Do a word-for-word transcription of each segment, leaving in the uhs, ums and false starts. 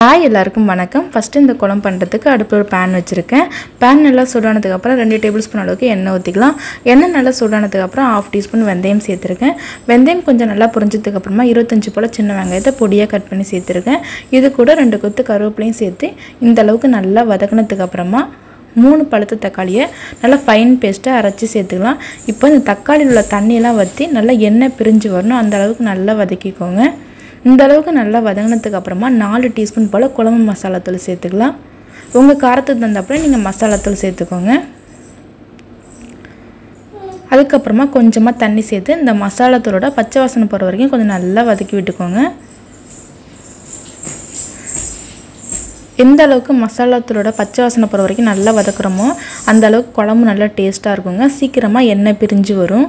Hi எல்லாருக்கும் வணக்கம். First இந்த குழம்பு பண்ணுறதுக்கு அடுப்பில் ஒரு பேன் வச்சுருக்கேன். பேன் நல்லா சூடானதுக்கப்புறம் ரெண்டு டேபிள் ஸ்பூன் அளவுக்கு எண்ணெய் ஊற்றிக்கலாம். எண்ணெய் நல்லா சூடானதுக்கப்புறம் ஹாஃப் டீஸ்பூன் வெந்தயம் சேர்த்துருக்கேன். வெந்தயம் கொஞ்சம் நல்லா புரிஞ்சதுக்கப்புறமா இருபத்தஞ்சி போல் சின்ன வெங்காயத்தை பொடியாக கட் பண்ணி சேர்த்துருக்கேன். இது கூட ரெண்டு கொத்து கருவேப்பிலையும் சேர்த்து இந்த அளவுக்கு நல்லா வதக்கினதுக்கப்புறமா மூணு பழுத்த தக்காளியை நல்லா ஃபைன் பேஸ்ட்டாக அரைச்சி சேர்த்துக்கலாம். இப்போ இந்த தக்காளியில் உள்ள தண்ணியெல்லாம் வற்றி நல்லா எண்ணெய் பிரிஞ்சு வரணும், அந்த அளவுக்கு நல்லா வதக்கிக்கோங்க. இந்த அளவுக்கு நல்லா வதங்கினதுக்கு அப்புறமா நாலு டீஸ்பூன் போல் குழம்பு மசாலாத்தூள் சேர்த்துக்கலாம். உங்கள் காரத்துக்கு தகுந்தப்பறம் நீங்கள் மசாலாத்தூள் சேர்த்துக்கோங்க. அதுக்கப்புறமா கொஞ்சமாக தண்ணி சேர்த்து இந்த மசாலாத்தூளோட பச்சை வாசனை போகிற வரைக்கும் கொஞ்சம் நல்லா வதக்கி விட்டுக்கோங்க. எந்த அளவுக்கு மசாலாத்தூளோட பச்சை வாசனை போகிற வரைக்கும் நல்லா வதக்குறோமோ அந்த அளவுக்கு குழம்பு நல்லா டேஸ்ட்டாக இருக்குங்க. சீக்கிரமாக எண்ணெய் பிரிஞ்சு வரும்.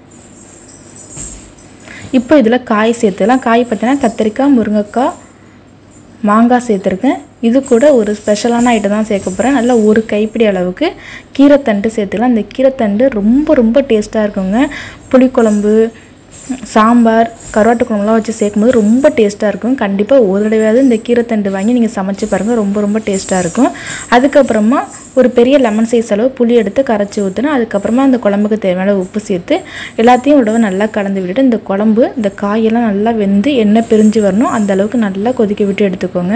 இப்போ இதில் காய் சேர்த்துலாம். காய் பார்த்தீங்கன்னா கத்திரிக்காய், முருங்கைக்காய், மாங்காய் சேர்த்துருக்கேன். இது கூட ஒரு ஸ்பெஷலான ஐட்டம் தான் சேர்க்க போகிறேன். நல்லா ஒரு கைப்பிடி அளவுக்கு கீரைத்தண்டு சேர்த்துக்கலாம். இந்த கீரைத்தண்டு ரொம்ப ரொம்ப டேஸ்ட்டாக இருக்குங்க. புளிக்குழம்பு, சாம்பார், கருவாட்டு குழம்புலாம் வச்சு சேர்க்கும்போது ரொம்ப டேஸ்ட்டாக இருக்கும். கண்டிப்பாக ஒரு தடவையாவது இந்த கீரைத்தண்டு வாங்கி நீங்கள் சமைச்சு பாருங்கள், ரொம்ப ரொம்ப டேஸ்ட்டாக இருக்கும். அதுக்கப்புறமா ஒரு பெரிய லெமன் சைஸ் அளவு புளி எடுத்து கரைச்சி ஊற்றினா அதுக்கப்புறமா அந்த குழம்புக்கு தேவையான உப்பு சேர்த்து எல்லாத்தையும் விடவை நல்லா கலந்து விட்டுட்டு இந்த குழம்பு இந்த காயெல்லாம் நல்லா வெந்து எண்ணெய் பிரிஞ்சு வரணும், அந்த அளவுக்கு நல்லா கொதிக்க விட்டு எடுத்துக்கோங்க.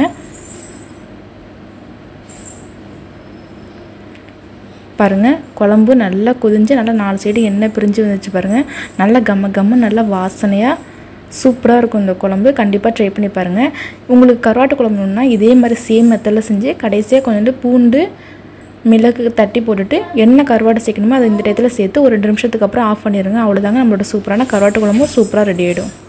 பாருங்கள், குழம்பு நல்லா கொதிஞ்சு நல்லா நாலு சைடு எண்ணெய் பிரிஞ்சு வந்துச்சு பாருங்கள். நல்லா கம்ம கம்ம நல்லா வாசனையாக சூப்பராக இருக்கும் இந்த குழம்பு. கண்டிப்பாக ட்ரை பண்ணி பாருங்கள். உங்களுக்கு கருவாட்டு குழம்புனா இதே மாதிரி சேம் மெத்தடில் செஞ்சு கடைசியாக கொஞ்சோண்டு பூண்டு, மிளகு தட்டி போட்டுட்டு எண்ணெய் கருவாடு சேர்க்கணுமோ அதை இந்த டயத்தில் சேர்த்து ஒரு ரெண்டு நிமிஷத்துக்கு அப்புறம் ஆஃப் பண்ணிடுங்க. அவ்வளோதாங்க, நம்மளோட சூப்பரான கருவாட்டு குழம்பு சூப்பராக ரெடி ஆகிடும்.